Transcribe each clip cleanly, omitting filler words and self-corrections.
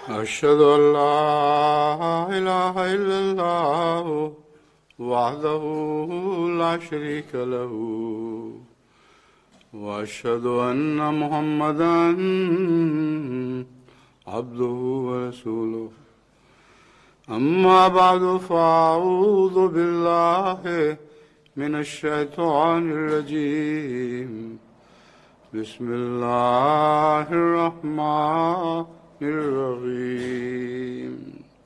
أشهد أن لا إله إلا الله وحده لا شريك له وأشهد أن محمدا عبده ورسوله أما بعد فأعوذ بالله من الشيطان الرجيم بسم الله الرحمن الرحيم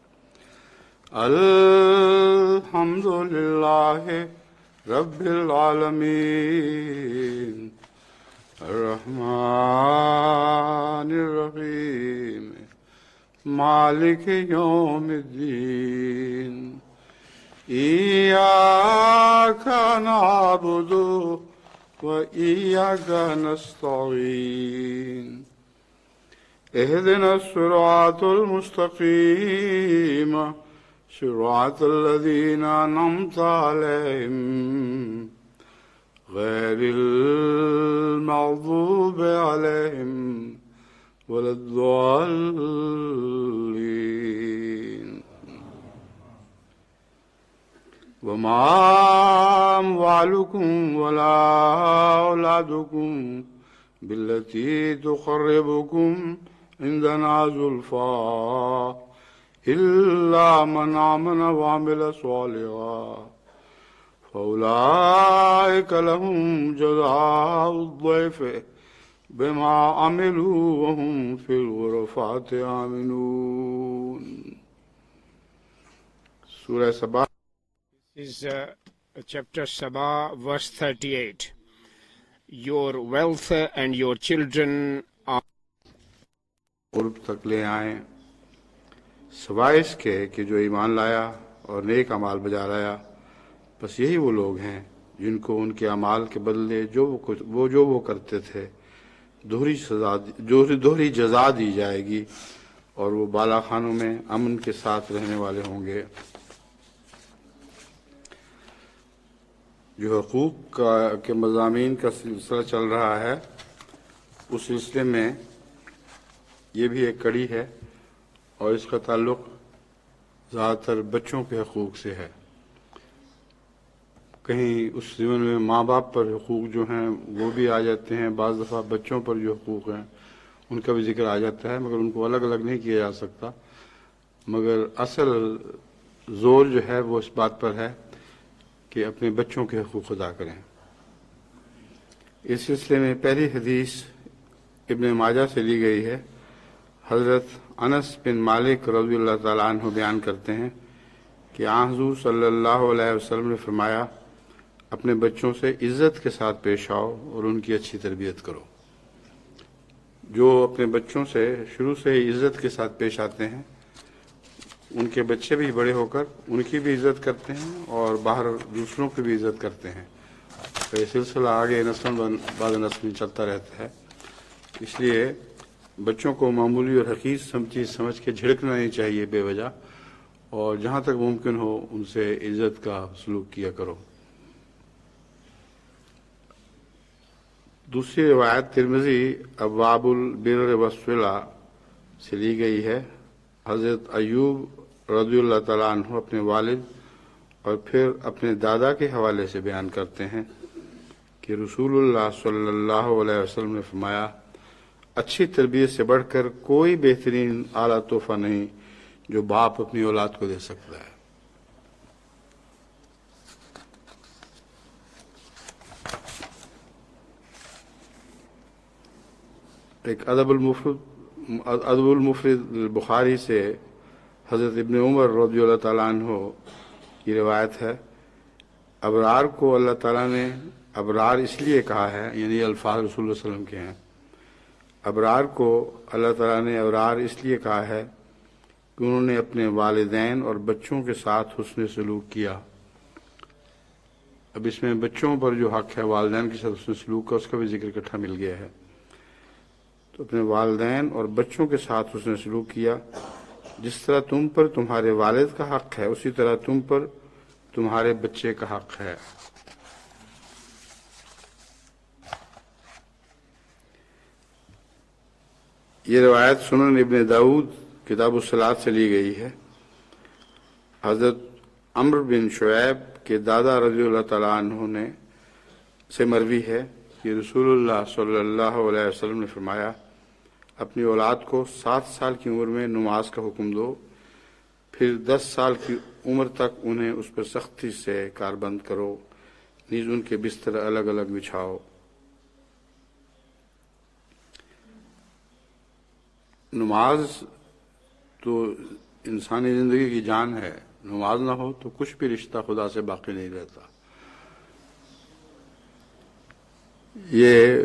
الحمد لله رب العالمين الرحمن الرحيم مالك يوم الدين إياك نعبد وإياك نستعين اهدنا الصراط المستقيم صراط الذين أنعمت عليهم غير المغضوب عليهم ولا الضالين وما أموالكم ولا أولادكم بالتي تقربكم عندنا زلفى إلا من آمن وعمل صالحا فأولئك لهم جزاء الضعف بما عملوا وهم في الغرفات آمنون. سورہ سبا is chapter Saba, verse 38. Your wealth and your children are قرب تک لے آئیں سوائے اس کے کہ جو ایمان لایا اور نیک اعمال بجا لایا، بس یہی وہ لوگ ہیں جن کو ان کے اعمال کے بدلے جو وہ کرتے تھے دوہری جزا دی جائے گی، اور وہ بالا خانوں میں امن کے ساتھ رہنے والے ہوں گے۔ جو حقوق کے مضامین کا سلسلہ چل رہا ہے، اس سلسلے میں یہ بھی ایک کڑی ہے، اور اس کا تعلق زیادہ تر بچوں کے حقوق سے ہے۔ کہیں اس ضمن میں ماں باپ پر حقوق جو ہیں وہ بھی آ جاتے ہیں، بعض دفعہ بچوں پر جو حقوق ہیں ان کا بھی ذکر آ جاتا ہے، مگر ان کو الگ الگ نہیں کیا جا سکتا، مگر اصل زور جو ہے وہ اس بات پر ہے کہ اپنے بچوں کے حقوق ادا کریں۔ اس سلسلے میں پہلی حدیث ابن ماجہ سے لی گئی ہے۔ حضرت انس بن مالک رضی اللہ تعالیٰ عنہ بیان کرتے ہیں کہ حضور صلی اللہ علیہ وسلم نے فرمایا، اپنے بچوں سے عزت کے ساتھ پیش آؤ اور ان کی اچھی تربیت کرو۔ جو اپنے بچوں سے شروع سے ہی عزت کے ساتھ پیش آتے ہیں، ان کے بچے بھی بڑے ہو کر ان کی بھی عزت کرتے ہیں اور باہر دوسروں کی بھی عزت کرتے ہیں، تو یہ سلسلہ آگے نسل بعد نسل چلتا رہتا ہے۔ اس لیے بچوں کو معمولی اور حقیر چیز سمجھ کے جھڑکنا نہیں چاہیے بے وجہ، اور جہاں تک ممکن ہو ان سے عزت کا سلوک کیا کرو۔ دوسری روایت ترمذی ابواب البر والصلہ سے لی گئی ہے۔ حضرت ایوب رضی اللہ تعالیٰ عنہ اپنے والد اور پھر اپنے دادا کے حوالے سے بیان کرتے ہیں کہ رسول اللہ صلی اللہ علیہ وسلم نے فرمایا، اچھی تربیت سے بڑھ کر کوئی بہترین اعلیٰ تحفہ نہیں جو باپ اپنی اولاد کو دے سکتا ہے۔ ایک ادب المفرد بخاری سے حضرت ابن عمر رضی اللہ تعالیٰ عنہ کی روایت ہے، ابرار کو اللہ تعالیٰ نے ابرار اس لیے کہا ہے، یعنی الفاظ رسول اللہ صلی اللہ علیہ وسلم کے ہیں، ابرار کو اللہ تعالیٰ نے ابرار اس لیے کہا ہے کہ انہوں نے اپنے والدین اور بچوں کے ساتھ حسن سلوک کیا۔ اب اس میں بچوں پر جو حق ہے والدین کے ساتھ حسن سلوک کا، اس کا بھی ذکر اکٹھا مل گیا ہے۔ تو اپنے والدین اور بچوں کے ساتھ حسن سلوک کیا، جس طرح تم پر تمہارے والد کا حق ہے اسی طرح تم پر تمہارے بچے کا حق ہے۔ یہ روایت سنن ابن داؤد کتاب الصلاۃ سے لی گئی ہے۔ حضرت عمرو بن شعیب کے دادا رضی اللہ تعالیٰ عنہ نے سے مروی ہے کہ رسول اللہ صلی اللہ علیہ وسلم نے فرمایا، اپنی اولاد کو 7 سال کی عمر میں نماز کا حکم دو، پھر 10 سال کی عمر تک انہیں اس پر سختی سے کاربند کرو، نیز ان کے بستر الگ الگ بچھاؤ۔ نماز تو انسانی زندگی کی جان ہے، نماز نہ ہو تو کچھ بھی رشتہ خدا سے باقی نہیں رہتا۔ یہ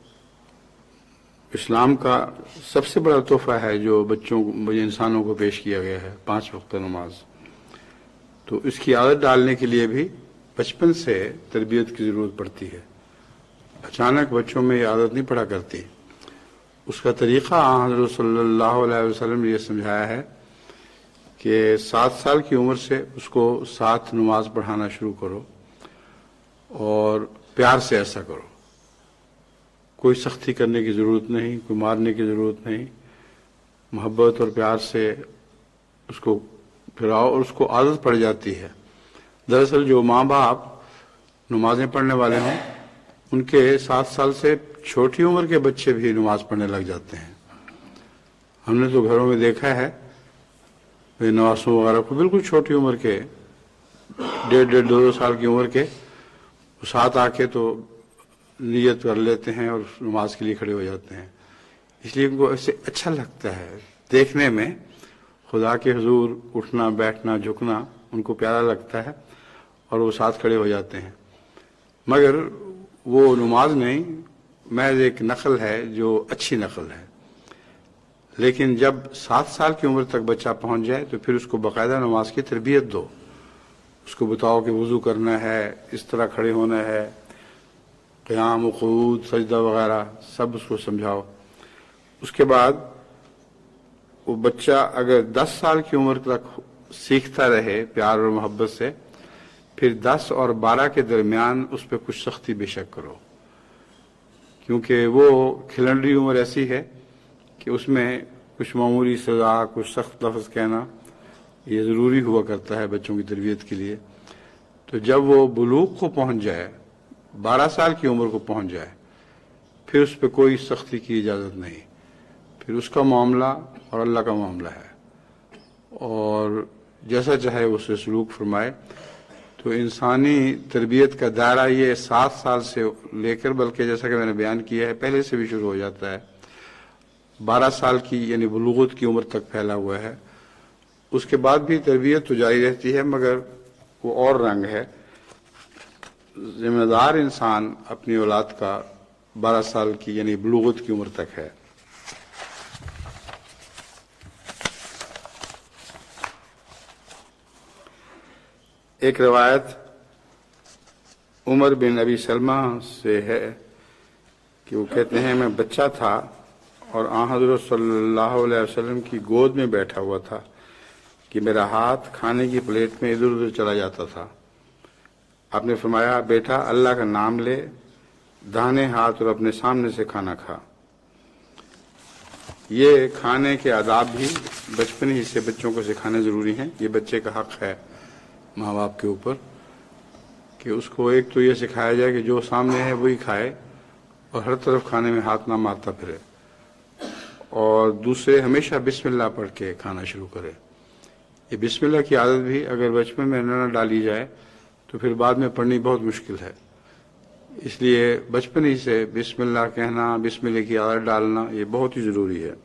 اسلام کا سب سے بڑا تحفہ ہے جو انسانوں کو پیش کیا گیا ہے، 5 وقت نماز۔ تو اس کی عادت ڈالنے کے لیے بھی بچپن سے تربیت کی ضرورت پڑتی ہے، اچانک بچوں میں یہ عادت نہیں پڑا کرتی۔ اس کا طریقہ حضرت صلی اللہ علیہ وسلم نے یہ سمجھایا ہے کہ 7 سال کی عمر سے اس کو 7 نماز پڑھانا شروع کرو اور پیار سے ایسا کرو، کوئی سختی کرنے کی ضرورت نہیں، کوئی مارنے کی ضرورت نہیں، محبت اور پیار سے اس کو پھراؤ اور اس کو عادت پڑ جاتی ہے۔ دراصل جو ماں باپ نمازیں پڑھنے والے ہیں ان کے 7 سال سے چھوٹی عمر کے بچے بھی نماز پڑھنے لگ جاتے ہیں۔ ہم نے تو گھروں میں دیکھا ہے نواسوں وغیرہ کو بالکل چھوٹی عمر کے 1.5 2 سال کی عمر کے ساتھ آ کے تو نیت کر لیتے ہیں اور نماز کے لیے کھڑے ہو جاتے ہیں، اس لیے ان کو ایسے اچھا لگتا ہے دیکھنے میں، خدا کے حضور اٹھنا بیٹھنا جھکنا ان کو پیارا لگتا ہے اور وہ ساتھ کھڑے ہو جاتے ہیں۔ مگر وہ نماز نہیں، محض ایک نقل ہے جو اچھی نقل ہے۔ لیکن جب 7 سال کی عمر تک بچہ پہنچ جائے تو پھر اس کو باقاعدہ نماز کی تربیت دو، اس کو بتاؤ کہ وضو کرنا ہے، اس طرح کھڑے ہونا ہے، قیام و قعود سجدہ وغیرہ سب اس کو سمجھاؤ۔ اس کے بعد وہ بچہ اگر 10 سال کی عمر تک سیکھتا رہے پیار اور محبت سے، پھر 10 اور 12 کے درمیان اس پہ کچھ سختی بے شک کرو، کیونکہ وہ کھلنڈری عمر ایسی ہے کہ اس میں کچھ معمولی سزا، کچھ سخت لفظ کہنا یہ ضروری ہوا کرتا ہے بچوں کی تربیت کے لیے۔ تو جب وہ بلوغ کو پہنچ جائے، 12 سال کی عمر کو پہنچ جائے، پھر اس پہ کوئی سختی کی اجازت نہیں، پھر اس کا معاملہ اور اللہ کا معاملہ ہے، اور جیسا چاہے اس سے سلوک فرمائے۔ تو انسانی تربیت کا دائرہ یہ 7 سال سے لے کر، بلکہ جیسا کہ میں نے بیان کیا ہے پہلے سے بھی شروع ہو جاتا ہے، 12 سال کی یعنی بلوغت کی عمر تک پھیلا ہوا ہے۔ اس کے بعد بھی تربیت تو جاری رہتی ہے، مگر وہ اور رنگ ہے۔ ذمہ دار انسان اپنی اولاد کا 12 سال کی یعنی بلوغت کی عمر تک ہے۔ ایک روایت عمر بن ابی سلمہ سے ہے کہ وہ کہتے ہیں میں بچہ تھا اور آن حضرت صلی اللہ علیہ وسلم کی گود میں بیٹھا ہوا تھا کہ میرا ہاتھ کھانے کی پلیٹ میں ادھر ادھر چلا جاتا تھا۔ آپ نے فرمایا، بیٹا اللہ کا نام لے، داہنے ہاتھ اور اپنے سامنے سے کھانا کھا۔ یہ کھانے کے آداب بھی بچپن ہی سے بچوں کو سکھانے ضروری ہیں۔ یہ بچے کا حق ہے ماں باپ کے اوپر کہ اس کو ایک تو یہ سکھایا جائے کہ جو سامنے ہے وہی کھائے اور ہر طرف کھانے میں ہاتھ نہ مارتا پھرے، اور دوسرے ہمیشہ بسم اللہ پڑھ کے کھانا شروع کرے۔ یہ بسم اللہ کی عادت بھی اگر بچپن میں نہ ڈالی جائے تو پھر بعد میں پڑھنی بہت مشکل ہے۔ اس لیے بچپن ہی سے بسم اللہ کہنا، بسم اللہ کی عادت ڈالنا یہ بہت ہی ضروری ہے۔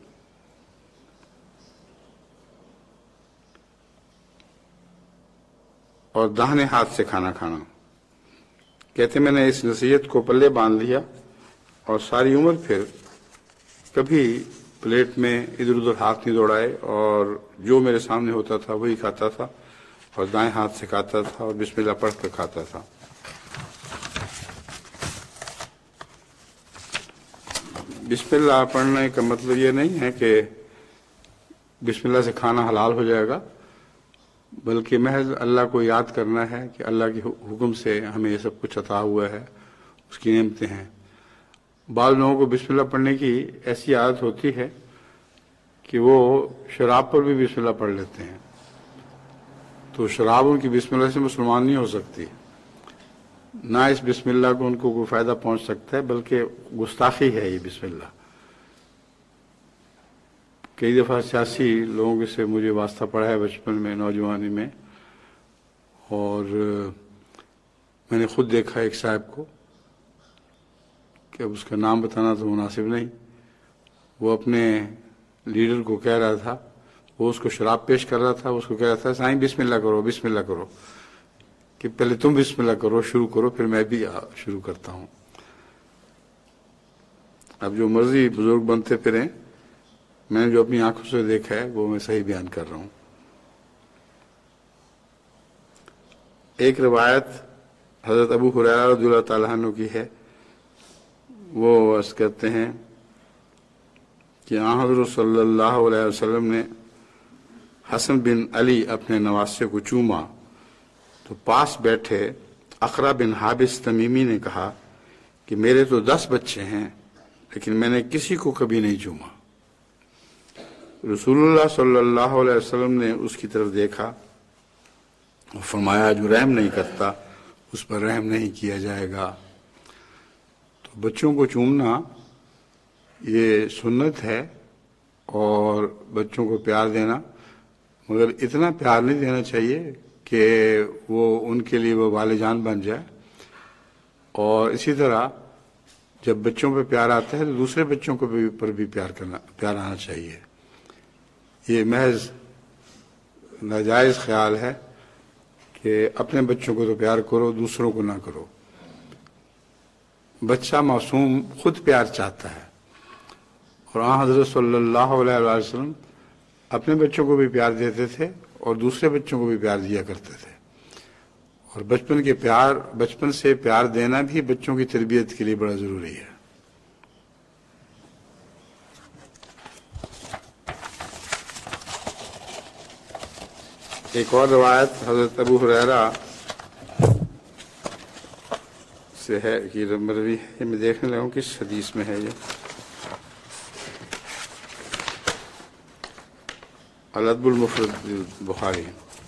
اور داہنے ہاتھ سے کھانا کھانا، کہتے میں نے اس نصیحت کو پلے باندھ لیا اور ساری عمر پھر کبھی پلیٹ میں ادھر ادھر ہاتھ نہیں دوڑائے، اور جو میرے سامنے ہوتا تھا وہی کھاتا تھا، اور دائیں ہاتھ سے کھاتا تھا اور بسم اللہ پڑھ کر کھاتا تھا۔ بسم اللہ پڑھنے کا مطلب یہ نہیں ہے کہ بسم اللہ سے کھانا حلال ہو جائے گا، بلکہ محض اللہ کو یاد کرنا ہے کہ اللہ کے حکم سے ہمیں یہ سب کچھ عطا ہوا ہے، اس کی نعمتیں ہیں۔ بعض لوگوں کو بسم اللہ پڑھنے کی ایسی عادت ہوتی ہے کہ وہ شراب پر بھی بسم اللہ پڑھ لیتے ہیں، تو شراب ان کی بسم اللہ سے مسلمان نہیں ہو سکتی، نہ اس بسم اللہ کو ان کو کوئی فائدہ پہنچ سکتا ہے، بلکہ گستاخی ہے یہ بسم اللہ۔ کئی دفعہ سیاسی لوگوں سے مجھے واسطہ پڑا ہے بچپن میں، نوجوانی میں، اور میں نے خود دیکھا ایک صاحب کو کہ اب اس کا نام بتانا تو مناسب نہیں، وہ اپنے لیڈر کو کہہ رہا تھا، وہ اس کو شراب پیش کر رہا تھا، اس کو کہہ رہا تھا سائیں بسم اللہ کرو، بسم اللہ کرو، کہ پہلے تم بسم اللہ کرو، شروع کرو، پھر میں بھی شروع کرتا ہوں۔ اب جو مرضی بزرگ بنتے پھریں، میں نے جو اپنی آنکھوں سے دیکھا ہے وہ میں صحیح بیان کر رہا ہوں۔ ایک روایت حضرت ابو ہریرہ رضی اللہ تعالیٰ عنہ کی ہے، وہ عرض کرتے ہیں کہ آن حضرت صلی اللہ علیہ وسلم نے حسن بن علی اپنے نواسے کو چوما تو پاس بیٹھے اقرا بن حابس تمیمی نے کہا کہ میرے تو 10 بچے ہیں لیکن میں نے کسی کو کبھی نہیں چوما۔ رسول اللہ صلی اللہ علیہ وسلم نے اس کی طرف دیکھا اور فرمایا جو رحم نہیں کرتا اس پر رحم نہیں کیا جائے گا۔ تو بچوں کو چومنا یہ سنت ہے اور بچوں کو پیار دینا، مگر اتنا پیار نہیں دینا چاہیے کہ وہ ان کے لیے وہ والد جان بن جائے، اور اسی طرح جب بچوں پہ پیار آتا ہے تو دوسرے بچوں کو پر بھی پیار آنا چاہیے۔ یہ محض ناجائز خیال ہے کہ اپنے بچوں کو تو پیار کرو، دوسروں کو نہ کرو۔ بچہ معصوم خود پیار چاہتا ہے، اور آن حضرت صلی اللہ علیہ وسلم اپنے بچوں کو بھی پیار دیتے تھے اور دوسرے بچوں کو بھی پیار دیا کرتے تھے، اور بچپن سے پیار دینا بھی بچوں کی تربیت کے لیے بڑا ضروری ہے۔ ایک اور روایت حضرت ابو ہریرہ سے ہے کہ مروی ہے، میں دیکھنے لگا ہوں کس حدیث میں ہے یہ، الادب المفرد بخاری۔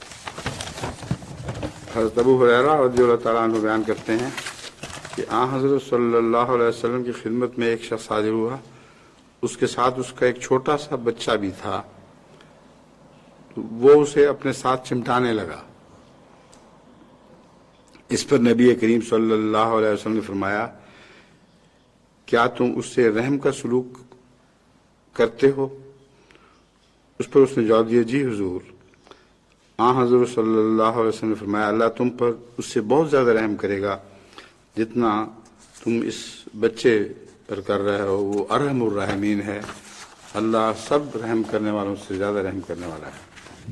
حضرت ابو ہریرہ رضی اللہ تعالیٰ عنہ بیان کرتے ہیں کہ آن حضرت صلی اللہ علیہ وسلم کی خدمت میں ایک شخص حاضر ہوا، اس کے ساتھ اس کا ایک چھوٹا سا بچہ بھی تھا، وہ اسے اپنے ساتھ چمٹانے لگا۔ اس پر نبی کریم صلی اللہ علیہ وسلم نے فرمایا کیا تم اس سے رحم کا سلوک کرتے ہو؟ اس پر اس نے جواب دیا جی حضور۔ آن حضرت صلی اللہ علیہ وسلم نے فرمایا اللہ تم پر اس سے بہت زیادہ رحم کرے گا جتنا تم اس بچے پر کر رہے ہو، وہ ارحم الراحمین ہے، اللہ سب رحم کرنے والوں سے زیادہ رحم کرنے والا ہے۔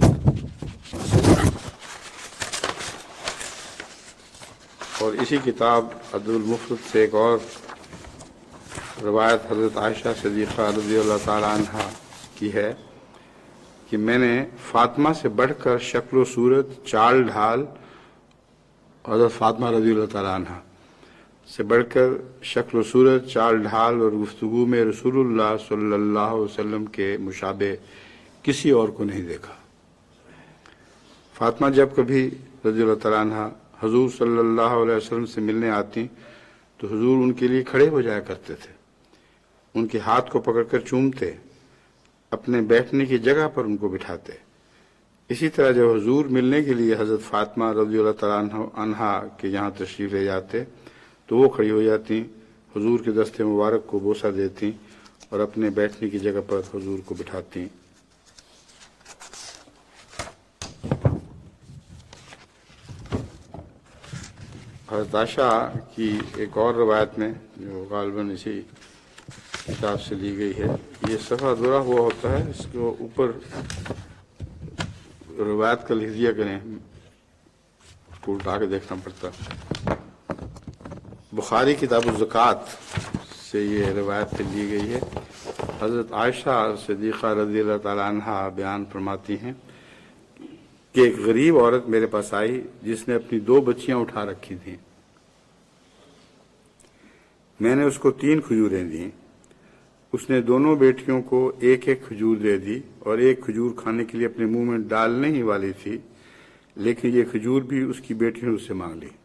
اور اسی کتاب عدل المفرد سے ایک اور روایت حضرت عائشہ صدیقہ رضی اللہ تعالیٰ عنہ کی ہے کہ میں نے فاطمہ سے بڑھ کر شکل و صورت، چال ڈھال، حضرت فاطمہ رضی اللہ تعالیٰ عنہ سے بڑھ کر شکل و صورت، چال ڈھال اور گفتگو میں رسول اللہ صلی اللہ علیہ وسلم کے مشابہ کسی اور کو نہیں دیکھا۔ فاطمہ جب کبھی رضی اللہ تعالیٰ عنہ حضور صلی اللہ علیہ وسلم سے ملنے آتی تو حضور ان کے لیے کھڑے ہو جایا کرتے تھے، ان کے ہاتھ کو پکڑ کر چومتے، اپنے بیٹھنے کی جگہ پر ان کو بٹھاتے۔ اسی طرح جب حضور ملنے کے لیے حضرت فاطمہ رضی اللہ تعالیٰ عنہا کے یہاں تشریف لے جاتے تو وہ کھڑی ہو جاتی، حضور کے دست مبارک کو بوسہ دیتی اور اپنے بیٹھنے کی جگہ پر حضور کو بٹھاتی۔ حضرت عائشہ کی ایک اور روایت میں جو غالباً اسی کتاب سے لی گئی ہے، یہ صفحہ دورہ ہوا ہوتا ہے، اس کو اوپر روایت کا لکھ دیا کریں، اس کو اٹھا کے دیکھنا پڑتا۔ بخاری کتاب الزکوٰۃ سے یہ روایت لی گئی ہے۔ حضرت عائشہ صدیقہ رضی اللہ تعالیٰ عنہ بیان فرماتی ہیں کہ ایک غریب عورت میرے پاس آئی جس نے اپنی 2 بچیاں اٹھا رکھی تھیں۔ میں نے اس کو 3 کھجوریں دیں۔ اس نے دونوں بیٹیوں کو ایک ایک کھجور دے دی اور ایک کھجور کھانے کے لیے اپنے منہ میں ڈالنے ہی والی تھی، لیکن یہ کھجور بھی اس کی بیٹی نے اس سے مانگ لی۔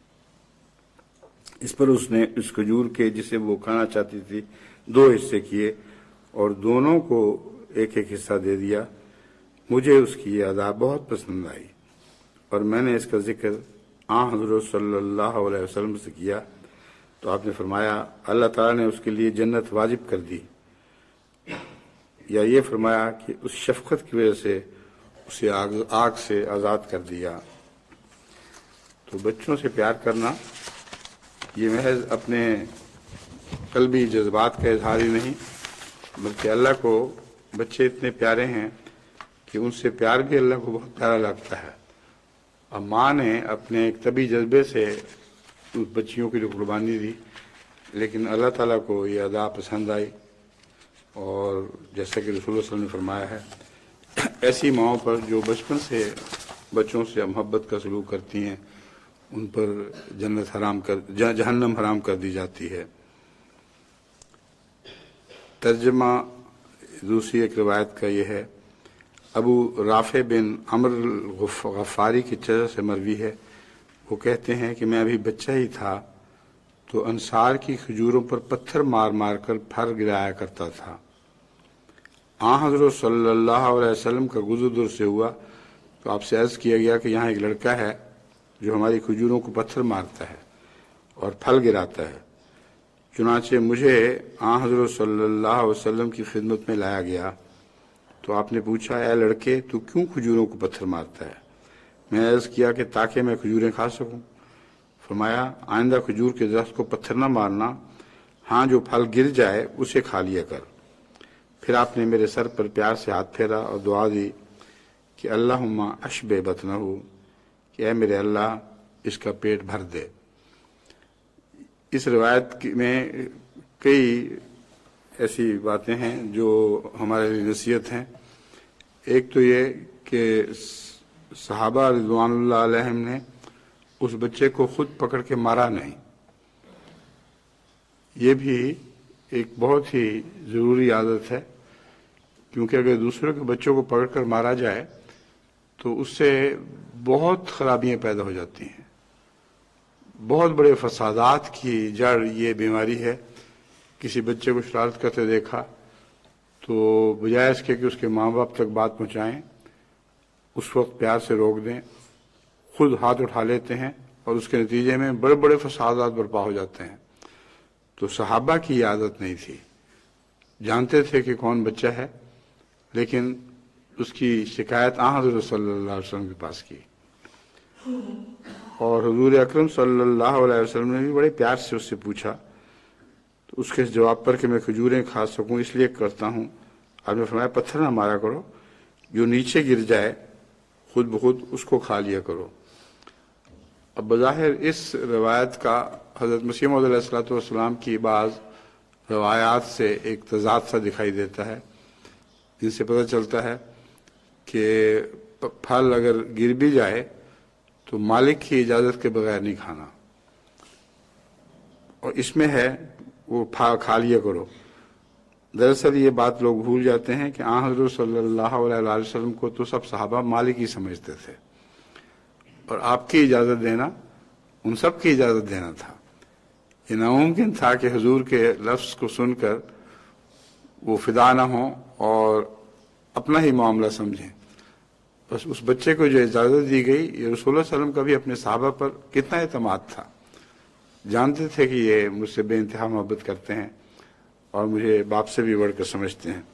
اس پر اس نے اس کھجور کے جسے وہ کھانا چاہتی تھی 2 حصے کیے اور دونوں کو ایک ایک حصہ دے دیا۔ مجھے اس کی یہ ادا بہت پسند آئی اور میں نے اس کا ذکر حضرت صلی اللہ علیہ وسلم سے کیا تو آپ نے فرمایا اللہ تعالیٰ نے اس کے لیے جنت واجب کر دی، یا یہ فرمایا کہ اس شفقت کی وجہ سے اسے آگ سے آزاد کر دیا۔ تو بچوں سے پیار کرنا یہ محض اپنے قلبی جذبات کا اظہار ہی نہیں، بلکہ اللہ کو بچے اتنے پیارے ہیں کہ ان سے پیار بھی اللہ کو بہت پیارا لگتا ہے۔ اور ماں نے اپنے ایک طبی جذبے سے اس بچیوں کی جو قربانی دی، لیکن اللہ تعالیٰ کو یہ ادا پسند آئی، اور جیسا کہ رسول اللہ صلی اللہ علیہ وسلم نے فرمایا ہے ایسی ماؤں پر جو بچپن سے بچوں سے محبت کا سلوک کرتی ہیں ان پر جہنم حرام کر دی جاتی ہے۔ ترجمہ دوسری ایک روایت کا یہ ہے، ابو رافع بن عمرو غفاری کی چچا سے مروی ہے، وہ کہتے ہیں کہ میں ابھی بچہ ہی تھا تو انصار کی کھجوروں پر پتھر مار مار کر پھل گرایا کرتا تھا۔ حضرت صلی اللہ علیہ وسلم کا گزر دور سے ہوا تو آپ سے عرض کیا گیا کہ یہاں ایک لڑکا ہے جو ہماری کھجوروں کو پتھر مارتا ہے اور پھل گراتا ہے۔ چنانچہ مجھے حضرت صلی اللہ علیہ وسلم کی خدمت میں لایا گیا تو آپ نے پوچھا اے لڑکے تو کیوں کھجوروں کو پتھر مارتا ہے؟ میں نے عرض کیا کہ تاکہ میں کھجوریں کھا سکوں۔ فرمایا آئندہ کھجور کے درخت کو پتھر نہ مارنا، ہاں جو پھل گر جائے اسے کھا لیا کر۔ پھر آپ نے میرے سر پر پیار سے ہاتھ پھیرا اور دعا دی کہ اللہم اشبع بطنہ، کہ اے میرے اللہ اس کا پیٹ بھر دے۔ اس روایت میں کئی ایسی باتیں ہیں جو ہمارے لیے نصیحت ہیں۔ ایک تو یہ کہ صحابہ رضوان اللہ علیہم نے اس بچے کو خود پکڑ کے مارا نہیں، یہ بھی ایک بہت ہی ضروری عادت ہے، کیونکہ اگر دوسروں کے بچوں کو پکڑ کر مارا جائے تو اس سے بہت خرابیاں پیدا ہو جاتی ہیں۔ بہت بڑے فسادات کی جڑ یہ بیماری ہے۔ کسی بچے کو شرارت کرتے دیکھا تو بجائے اس کے کہ اس کے ماں باپ تک بات پہنچائیں، اس وقت پیار سے روک دیں، خود ہاتھ اٹھا لیتے ہیں اور اس کے نتیجے میں بڑے بڑے فسادات برپا ہو جاتے ہیں۔ تو صحابہ کی یہ عادت نہیں تھی، جانتے تھے کہ کون بچہ ہے، لیکن اس کی شکایت حضرت صلی اللہ علیہ وسلم کے پاس کی، اور حضور اکرم صلی اللہ علیہ وسلم نے بھی بڑے پیار سے اس سے پوچھا تو اس کے جواب پر کہ میں کھجوریں کھا سکوں اس لیے کرتا ہوں، آپ نے فرمایا پتھر نہ مارا کرو، جو نیچے گر جائے خود بخود اس کو کھا لیا کرو۔ اب بظاہر اس روایت کا حضرت مسیح موعود علیہ الصلوۃ والسلام کی بعض روایات سے ایک تضاد سا دکھائی دیتا ہے، جن سے پتہ چلتا ہے کہ پھل اگر گر بھی جائے تو مالک کی اجازت کے بغیر نہیں کھانا، اور اس میں ہے وہ کھا لیا کرو۔ دراصل یہ بات لوگ بھول جاتے ہیں کہ حضرت صلی اللہ علیہ وسلم کو تو سب صحابہ مالک ہی سمجھتے تھے، اور آپ کی اجازت دینا ان سب کی اجازت دینا تھا۔ یہ ناممکن تھا کہ حضور کے لفظ کو سن کر وہ فدا نہ ہوں اور اپنا ہی معاملہ سمجھیں۔ بس اس بچے کو جو اجازت دی گئی، یہ رسول اللہ صلی اللہ علیہ وسلم کا بھی اپنے صحابہ پر کتنا اعتماد تھا، جانتے تھے کہ یہ مجھ سے بے انتہا محبت کرتے ہیں اور مجھے باپ سے بھی بڑھ کر سمجھتے ہیں۔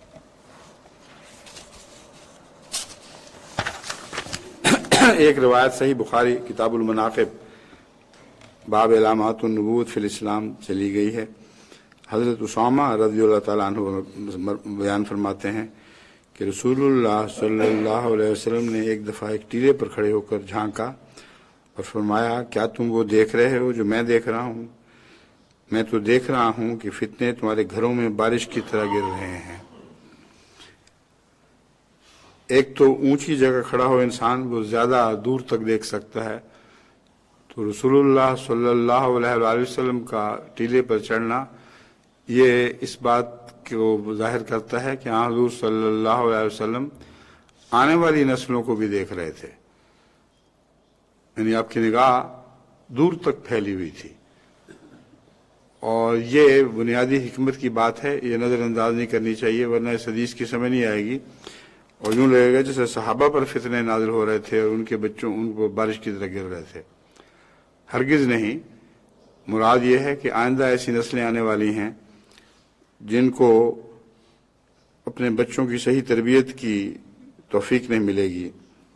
ایک روایت صحیح بخاری کتاب المناقب باب علامات النبوت فی الاسلام چلی گئی ہے۔ حضرت اسامہ رضی اللہ تعالیٰ عنہ بیان فرماتے ہیں کہ رسول اللہ صلی اللہ علیہ وسلم نے ایک دفعہ ایک ٹیلے پر کھڑے ہو کر جھانکا اور فرمایا کیا تم وہ دیکھ رہے ہو جو میں دیکھ رہا ہوں؟ میں تو دیکھ رہا ہوں کہ فتنے تمہارے گھروں میں بارش کی طرح گر رہے ہیں۔ ایک تو اونچی جگہ کھڑا ہو انسان وہ زیادہ دور تک دیکھ سکتا ہے، تو رسول اللہ صلی اللہ علیہ وسلم کا ٹیلے پر چڑھنا یہ اس بات کو ظاہر کرتا ہے کہ حضور صلی اللہ علیہ وسلم آنے والی نسلوں کو بھی دیکھ رہے تھے، یعنی آپ کی نگاہ دور تک پھیلی ہوئی تھی، اور یہ بنیادی حکمت کی بات ہے، یہ نظر انداز نہیں کرنی چاہیے، ورنہ اس حدیث کی سمجھ نہیں آئے گی اور یوں لگے گا جیسے صحابہ پر فتنے نازل ہو رہے تھے اور ان کے بچوں ان کو بارش کی طرح گر رہے تھے۔ ہرگز نہیں، مراد یہ ہے کہ آئندہ ایسی نسلیں آنے والی ہیں جن کو اپنے بچوں کی صحیح تربیت کی توفیق نہیں ملے گی،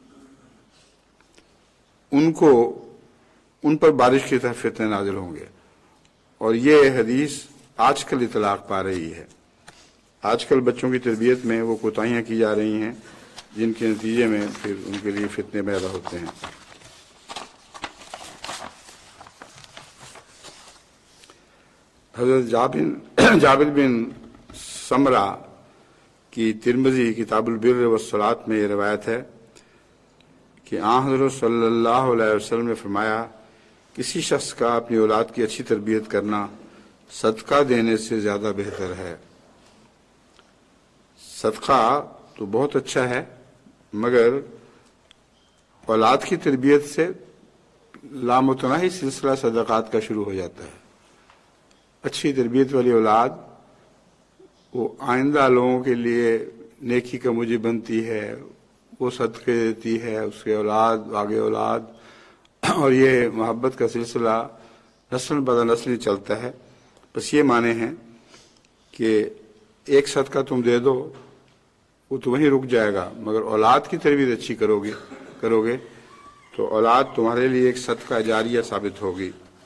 ان پر بارش کی طرح فتنے نازل ہوں گے، اور یہ حدیث آج کل اطلاق پا رہی ہے۔ آج کل بچوں کی تربیت میں وہ کوتاہیاں کی جا رہی ہیں جن کے نتیجے میں پھر ان کے لیے فتنے پیدا ہوتے ہیں۔ حضرت جابر بن سمرہ کی ترمذی کتاب البر والصلاۃ میں یہ روایت ہے کہ حضرت صلی اللہ علیہ وسلم نے فرمایا، کسی شخص کا اپنی اولاد کی اچھی تربیت کرنا صدقہ دینے سے زیادہ بہتر ہے۔ صدقہ تو بہت اچھا ہے، مگر اولاد کی تربیت سے لامتناہی سلسلہ صدقات کا شروع ہو جاتا ہے۔ اچھی تربیت والی اولاد وہ آئندہ لوگوں کے لیے نیکی کا موجب بنتی ہے، وہ صدقے دیتی ہے، اس کے اولاد آگے اولاد، اور یہ محبت کا سلسلہ نسل بدر نسل چلتا ہے۔ بس یہ معنی ہے کہ ایک صدقہ تم دے دو وہ تو وہیں رک جائے گا، مگر اولاد کی تربیت اچھی کرو گے تو اولاد تمہارے لیے ایک صدقہ جاریہ ثابت ہوگی۔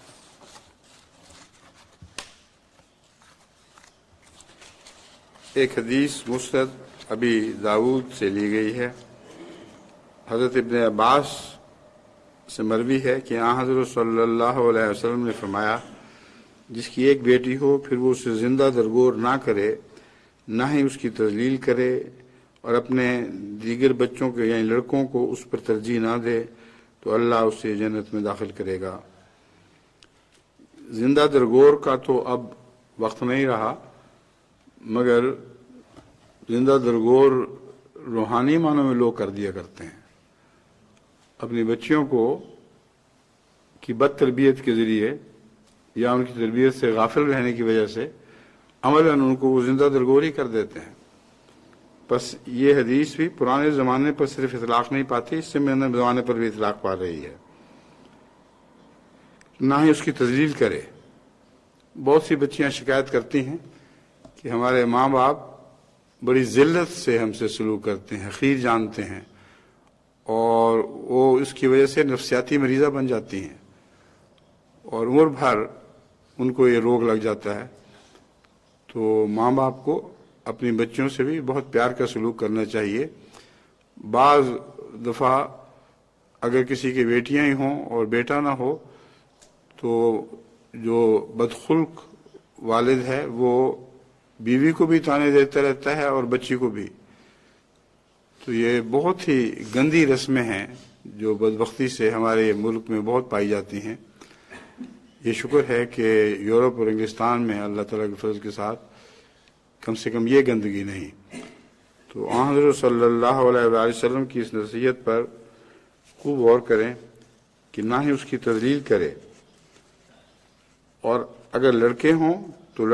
ایک حدیث مسند ابی داؤد سے لی گئی ہے، حضرت ابن عباس سے مروی ہے کہ حضرت صلی اللہ علیہ وسلم نے فرمایا، جس کی ایک بیٹی ہو پھر وہ اسے زندہ درگور نہ کرے، نہ ہی اس کی تذلیل کرے، اور اپنے دیگر بچوں کے یعنی لڑکوں کو اس پر ترجیح نہ دے، تو اللہ اسے جنت میں داخل کرے گا۔ زندہ درگور کا تو اب وقت نہیں رہا، مگر زندہ درگور روحانی معنوں میں لوگ کر دیا کرتے ہیں، اپنی بچیوں کو کی بد تربیت کے ذریعے یا ان کی تربیت سے غافل رہنے کی وجہ سے عملاً ان کو وہ زندہ درگور ہی کر دیتے ہیں۔ بس یہ حدیث بھی پرانے زمانے پر صرف اطلاق نہیں پاتی، اس سے نئے زمانے پر بھی اطلاق پا رہی ہے۔ نہ ہی اس کی تذلیل کرے۔ بہت سی بچیاں شکایت کرتی ہیں کہ ہمارے ماں باپ بڑی ذلت سے ہم سے سلوک کرتے ہیں، حقیر جانتے ہیں، اور وہ اس کی وجہ سے نفسیاتی مریضہ بن جاتی ہیں اور عمر بھر ان کو یہ روگ لگ جاتا ہے۔ تو ماں باپ کو اپنی بچیوں سے بھی بہت پیار کا سلوک کرنا چاہیے۔ بعض دفعہ اگر کسی کی بیٹیاں ہی ہوں اور بیٹا نہ ہو تو جو بدخلق والد ہے وہ بیوی کو بھی تانے دیتا رہتا ہے اور بچی کو بھی۔ تو یہ بہت ہی گندی رسمیں ہیں جو بدبختی سے ہمارے ملک میں بہت پائی جاتی ہیں۔ یہ شکر ہے کہ یورپ اور انگلستان میں اللہ تعالیٰ کے فضل کے ساتھ کم سے کم یہ گندگی نہیں۔ تو حضرت صلی اللہ علیہ وسلم کی اس نصیحت پر خوب غور کریں کہ نہ ہی اس کی تذلیل کرے، اور اگر لڑکے ہوں تو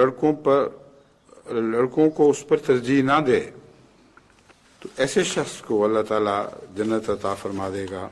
لڑکوں کو اس پر ترجیح نہ دے، تو ایسے شخص کو اللہ تعالیٰ جنت عطا فرما دے گا۔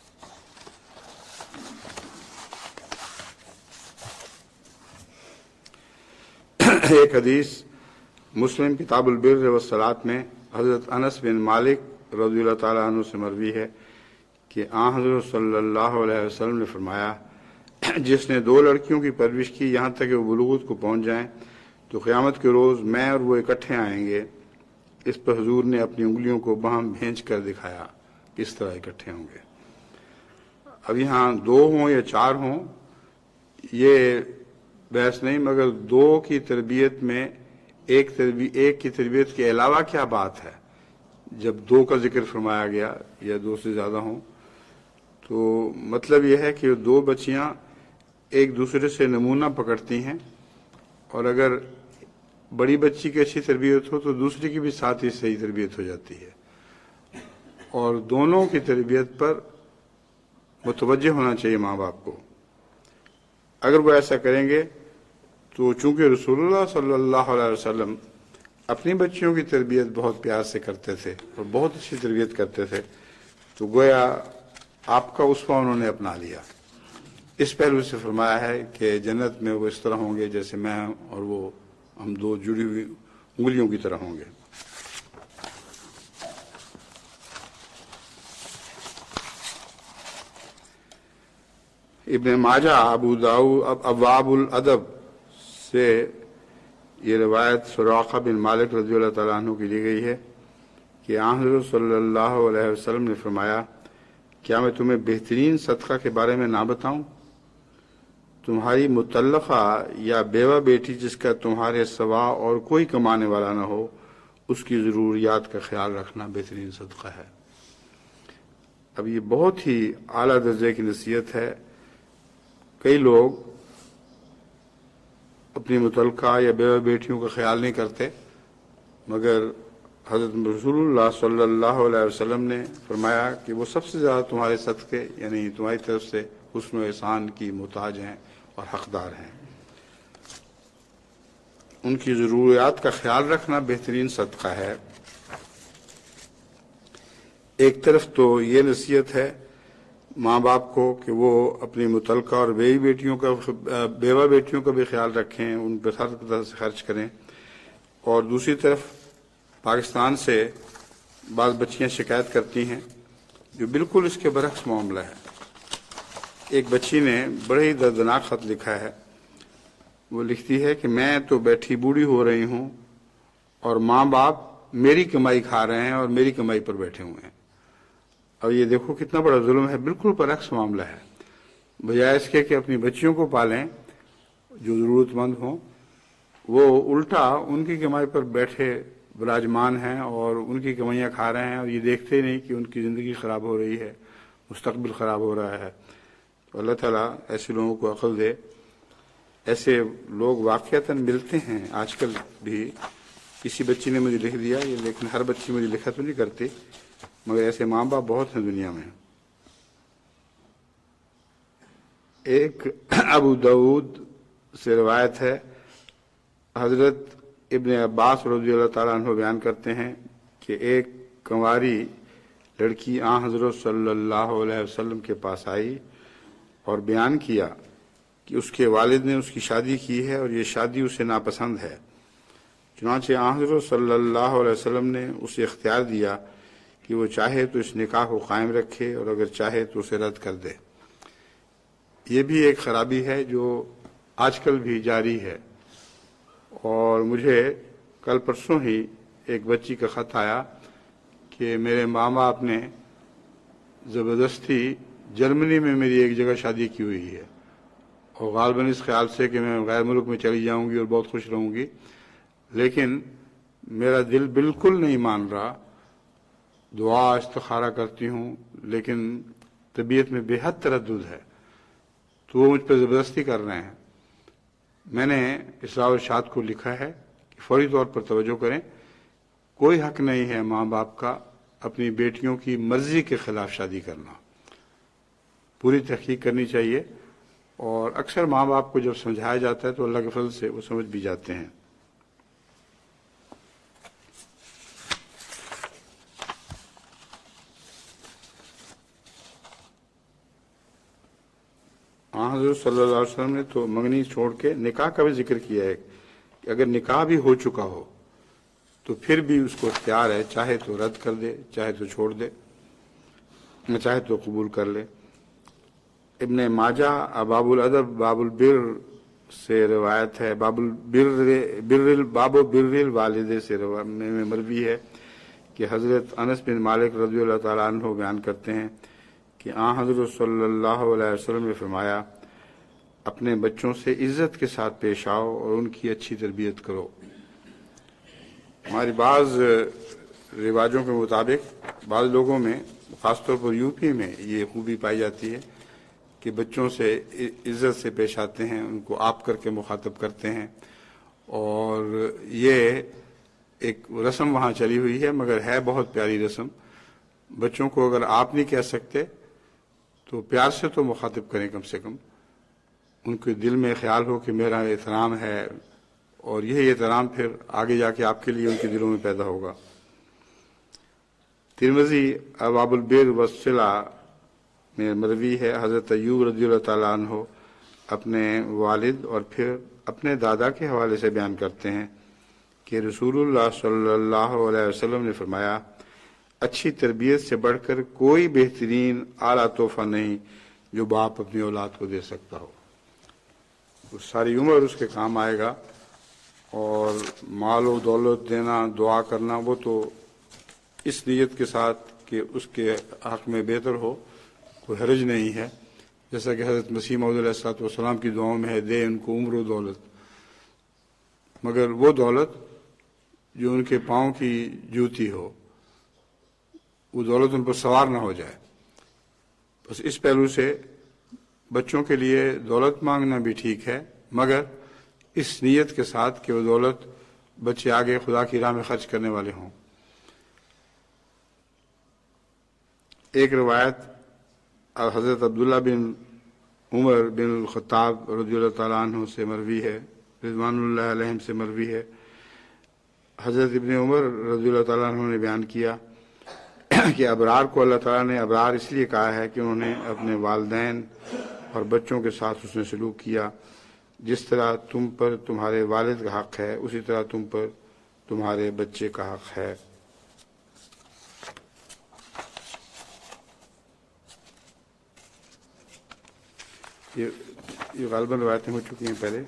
ایک حدیث مسلم کتاب البر والصلاۃ میں حضرت انس بن مالک رضی اللہ تعالیٰ عنہ سے مروی ہے کہ حضرت صلی اللہ علیہ وسلم نے فرمایا، جس نے 2 لڑکیوں کی پرورش کی یہاں تک کہ وہ بلوغت کو پہنچ جائیں تو قیامت کے روز میں اور وہ اکٹھے آئیں گے۔ اس پر حضور نے اپنی انگلیوں کو باہم بھینچ کر دکھایا کس طرح اکٹھے ہوں گے۔ اب یہاں 2 ہوں یا 4 ہوں یہ بحث نہیں، مگر 2 کی تربیت میں ایک کی تربیت کے علاوہ کیا بات ہے؟ جب 2 کا ذکر فرمایا گیا یا 2 سے زیادہ ہوں تو مطلب یہ ہے کہ 2 بچیاں ایک دوسرے سے نمونہ پکڑتی ہیں، اور اگر बड़ी बच्ची की अच्छी तरबियत हो तो दूसरी की भी साथ ही सही तरबियत हो जाती है, और दोनों की तरबियत पर मुतवज्जे होना चाहिए माँ बाप को। अगर वो ऐसा करेंगे तो चूंकि रसूलुल्लाह सल्लल्लाहु अलैहि वसल्लम अपनी बच्चियों की तरबियत बहुत प्यार से करते थे और बहुत अच्छी तरबियत करते थे, तो गोया आपका उसवा उन्होंने अपना लिया। इस पहलू से फरमाया है कि जन्नत में वो इस तरह होंगे जैसे मैं और वो, हम दो जुड़ी हुई उंगलियों की तरह होंगे। इब्न माजा अबू दाऊद अब्वाबुल अदब से ये रिवायत सुराक़ा बिन मालिक रज़ियल्लाहु तआला अन्हु की ली गई है कि हज़रत सल्लल्लाहु अलैहि वसल्लम ने फरमाया, क्या मैं तुम्हें बेहतरीन सदका के बारे में ना बताऊं? तुम्हारी मुतल्लक़ा या बेवा बेटी जिसका तुम्हारे सिवा और कोई कमाने वाला न हो, उसकी ज़रूरियात का ख्याल रखना बेहतरीन सदका है। अब ये बहुत ही आला दर्जे की नसीहत है। कई लोग अपनी मुतल्लक़ा या बेवा बेटियों का ख्याल नहीं करते, मगर हज़रत रसूलुल्लाह सल्लल्लाहु अलैहि वसल्लम ने फरमाया कि वो सबसे ज़्यादा तुम्हारे सदक़े यानी तुम्हारी तरफ से हुस्न व एहसान की मुहताज हैं और हकदार हैं। उनकी ज़रूरियात का ख्याल रखना बेहतरीन सदका है। एक तरफ तो ये नसीहत है माँ बाप को कि वो अपनी मुतल्लक़ा और बेवा बेटियों का भी ख्याल रखें, उन पर हर तरह से खर्च करें, और दूसरी तरफ पाकिस्तान से बाज़ बच्चियाँ शिकायत करती हैं जो बिल्कुल इसके बरक्स मामला है। एक बच्ची ने बड़े ही दर्दनाक ख़त लिखा है। वो लिखती है कि मैं तो बैठी बूढ़ी हो रही हूँ और माँ बाप मेरी कमाई खा रहे हैं और मेरी कमाई पर बैठे हुए हैं। अब ये देखो कितना बड़ा जुल्म है, बिल्कुल बरक्स मामला है। बजाय इसके कि अपनी बच्चियों को पालें जो ज़रूरतमंद हों, वो उल्टा उनकी कमाई पर बैठे विराजमान हैं और उनकी कमाइयाँ खा रहे हैं, और ये देखते ही नहीं कि उनकी ज़िंदगी ख़राब हो रही है, मुस्तक़बिल ख़राब हो रहा है। तो अल्लाह ताला ऐसे लोगों को अक़ल दे। ऐसे लोग वाक़ईतन मिलते हैं आजकल भी। किसी बच्ची ने मुझे लिख दिया, ये लेकिन हर बच्ची मुझे लिखा तो नहीं करती, मगर ऐसे माँ बाप बहुत हैं दुनिया में। एक अबू दाऊद से रिवायत है, हज़रत इब्न अब्बास रज़ियल्लाहु ताला अन्हु बयान करते हैं कि एक कंवारी लड़की हज़रत सल्लल्लाहु अलैहि वसल्लम के पास आई और बयान किया कि उसके वालिद ने उसकी शादी की है और ये शादी उसे नापसंद है। चुनांचे हज़रत सल्लल्लाहु अलैहि वसल्लम ने उसे इख्तियार दिया कि वो चाहे तो इस निकाह को कायम रखे और अगर चाहे तो उसे रद्द कर दे। ये भी एक खराबी है जो आजकल भी जारी है। और मुझे कल परसों ही एक बच्ची का ख़त आया कि मेरे माँ बाप ने ज़बरदस्ती जर्मनी में मेरी एक जगह शादी की हुई है, और गालबन इस ख्याल से कि मैं गैर मुल्क में चली जाऊंगी और बहुत खुश रहूंगी, लेकिन मेरा दिल बिल्कुल नहीं मान रहा। दुआ इस्तिखारा करती हूँ लेकिन तबीयत में बेहद तरद्दुद है, तो वो मुझ पर ज़बरदस्ती कर रहे हैं। मैंने इस्लाह इरशाद को लिखा है कि फौरी तौर पर तवज्जो करें। कोई हक नहीं है माँ बाप का अपनी बेटियों की मर्जी के खिलाफ शादी करना। पूरी तहकीक करनी चाहिए, और अक्सर माँ बाप को जब समझाया जाता है तो अल्लाह के फजल से वो समझ भी जाते हैं। हज़रत सल्लल्लाहु अलैहि वसल्लम ने तो मंगनी छोड़ के निकाह का भी जिक्र किया है कि अगर निकाह भी हो चुका हो तो फिर भी उसको इख्तियार है, चाहे तो रद्द कर दे, चाहे तो छोड़ दे, चाहे तो कबूल कर ले। इब्न माजा बाबुल अदब बाबुल बिर से रिवायत है, बाबो बिर्रिल वालिदे से में मरवी है कि हज़रत अनस बिन मालिक रज़ियल्लाहु ताला अन्हु बयान करते हैं कि हज़रत सल्लल्लाहु अलैहि वसल्लम ने फरमाया, अपने बच्चों से इज़्ज़त के साथ पेश आओ और उनकी अच्छी तरबियत करो। हमारी बाज़ रिवाजों के मुताबिक बाज़ लोगों में, ख़ासतौर पर यूपी में, ये खूबी पाई जाती है कि बच्चों से इज़्ज़त से पेश आते हैं, उनको आप करके मुखातब करते हैं اور یہ ایک رسم وہاں چلی ہوئی ہے، مگر ہے بہت پیاری رسم۔ بچوں کو اگر آپ نہیں کہہ سکتے تو پیار سے تو مخاطب کریں، کم سے کم ان کے دل میں خیال ہو کہ میرا احترام ہے، اور یہی احترام پھر آگے جا کے آپ کے لیے ان کے دلوں میں پیدا ہوگا۔ ترمذی ابواب البر والصلہ میں مروی ہے، حضرت ایوب رضی اللہ تعالیٰ عنہ اپنے والد اور پھر اپنے دادا کے حوالے سے بیان کرتے ہیں کہ رسول اللہ صلی اللہ علیہ وسلم نے فرمایا، اچھی تربیت سے بڑھ کر کوئی بہترین اعلیٰ تحفہ نہیں جو باپ اپنی اولاد کو دے سکتا ہو۔ وہ ساری عمر اس کے کام آئے گا، اور مال و دولت دینا، دعا کرنا، وہ تو اس نیت کے ساتھ کہ اس کے حق میں بہتر ہو، کوئی حرج نہیں ہے، جیسا کہ حضرت مسیح موعود علیہ الصلوۃ والسلام کی دعاؤں میں ہے، دے ان کو عمر و دولت، مگر وہ دولت جو ان کے پاؤں کی جوتی ہو، وہ دولت ان پر سوار نہ ہو جائے۔ بس اس پہلو سے بچوں کے لیے دولت مانگنا بھی ٹھیک ہے، مگر اس نیت کے ساتھ کہ وہ دولت بچے آگے خدا کی راہ میں خرچ کرنے والے ہوں۔ ایک روایت حضرت عبداللہ بن عمر بن الخطاب رضی اللہ تعالیٰ عنہ سے مروی ہے، رضوان اللہ علیہم سے مروی ہے۔ حضرت ابن عمر رضی اللہ تعالیٰ عنہ نے بیان کیا کہ ابرار کو اللہ تعالیٰ نے ابرار اس لیے کہا ہے کہ انہوں نے اپنے والدین اور بچوں کے ساتھ حسن سلوک کیا، جس طرح تم پر تمہارے والد کا حق ہے اسی طرح تم پر تمہارے بچے کا حق ہے۔ یہ غالباً روایتیں ہو چکی ہیں پہلے،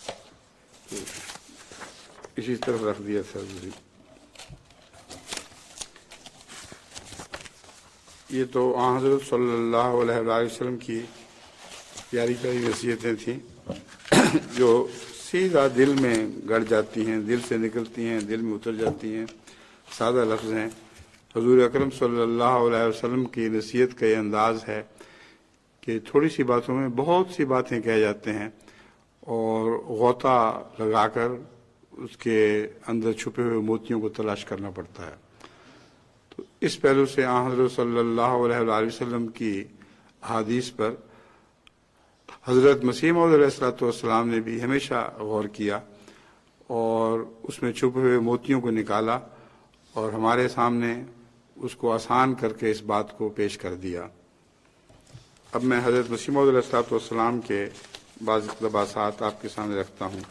اسی طرف رکھ دیا تھا۔ یہ تو آن حضرت صلی اللہ علیہ وآلہ وسلم کی پیاری پیاری نصیحتیں تھیں جو سیدھا دل میں گڑ جاتی ہیں، دل سے نکلتی ہیں، دل میں اتر جاتی ہیں، سادہ لفظ ہیں۔ حضور اکرم صلی اللہ علیہ وسلم کی نصیحت کا یہ انداز ہے کہ تھوڑی سی باتوں میں بہت سی باتیں کہہ جاتے ہیں، اور غوطہ لگا کر اس کے اندر چھپے ہوئے موتیوں کو تلاش کرنا پڑتا ہے۔ تو اس پہلو سے آن حضرت صلی اللہ علیہ وآلہ وسلم کی احادیث پر حضرت مسیح موعود علیہ الصلوۃ والسلام نے بھی ہمیشہ غور کیا، اور اس میں چھپے ہوئے موتیوں کو نکالا اور ہمارے سامنے اس کو آسان کر کے اس بات کو پیش کر دیا۔ اب میں حضرت مسیح موعود علیہ الصلوۃ والسلام کے بعض اقتباسات آپ کے سامنے رکھتا ہوں۔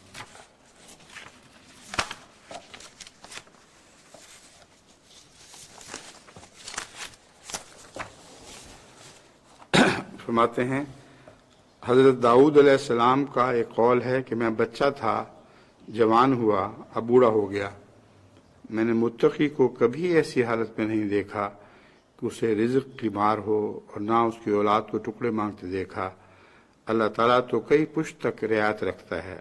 فرماتے ہیں، حضرت داؤد علیہ السلام کا ایک قول ہے کہ میں بچہ تھا، جوان ہوا، اب بوڑھا ہو گیا، میں نے متقی کو کبھی ایسی حالت میں نہیں دیکھا کہ اسے رزق کی مار ہو، اور نہ اس کی اولاد کو ٹکڑے مانگتے دیکھا۔ اللہ تعالیٰ تو کئی پشت تک رعایت رکھتا ہے۔